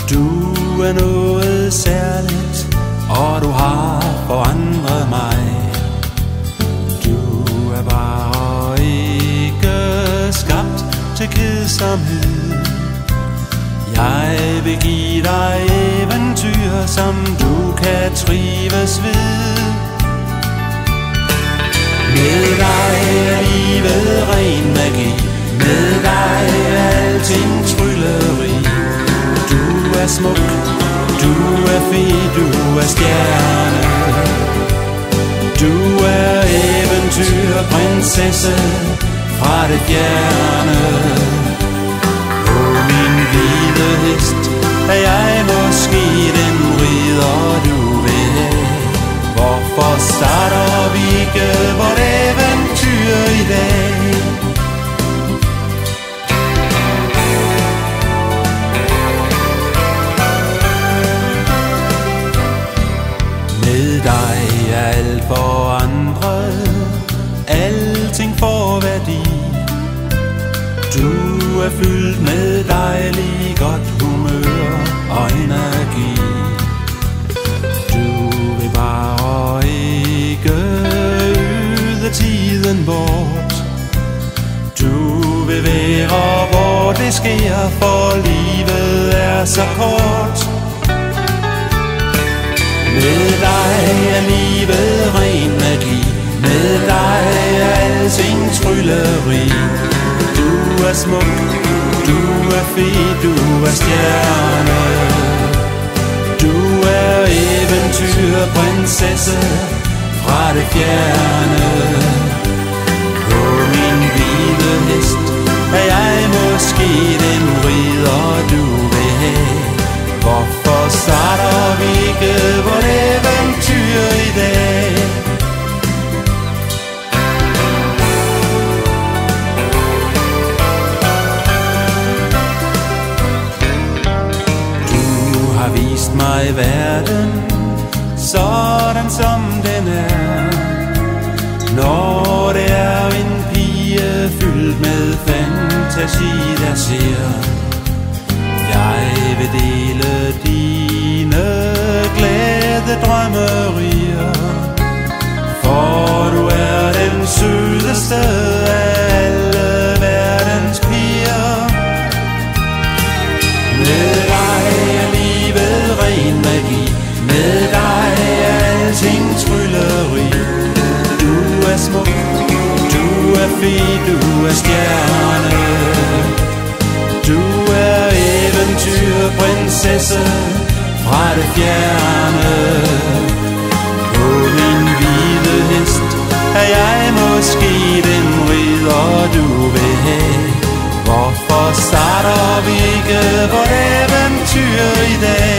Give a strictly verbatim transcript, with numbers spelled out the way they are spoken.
Du er noget særligt, og du har forandret mig. Du er bare ikke skabt til kedsomhed. Jeg vil give dig eventyr, som du kan trives ved. Med dig er livet ren magi, med dig er alting trylleri. Du er smuk, du er fed, du er stjerne. Du er eventyr, prinsesse fra det fjerne. På min hvide hest er jeg måske den ridder du vil have. Hvorfor starter vi ikke vort eventyr i dag? Med dig er alt forandret, alting får værdi. Du er fyldt med dejlig godt humør og energi. Du vil bare ikke yde tiden bort. Du vil være hvor det sker, for livet er så kort. Med dig er livet ren magi, med dig er alting trylleri. Du er smuk, du er fed, du er stjerne. Du er eventyr, prinsesse fra det fjerne. På min hvide hest er jeg måske den ridder du vil have. Hvorfor starter vi ikke vort eventyr i dag? Du har vist mig verden, sådan som den er. Når det er en pige fyldt med fantasi, der siger: jeg vil dele dine glade drømmerier. For du er den sødeste af alle verdens piger. Med dig er livet ren magi, med dig er alting trylleri. Du er smuk, du er fed, du er stjerne. Du er eventyr, prinsesse fra det fjerne. På min hvide hest er jeg måske den ridder du vil have. Hvorfor starter vi ikke vort eventyr i dag?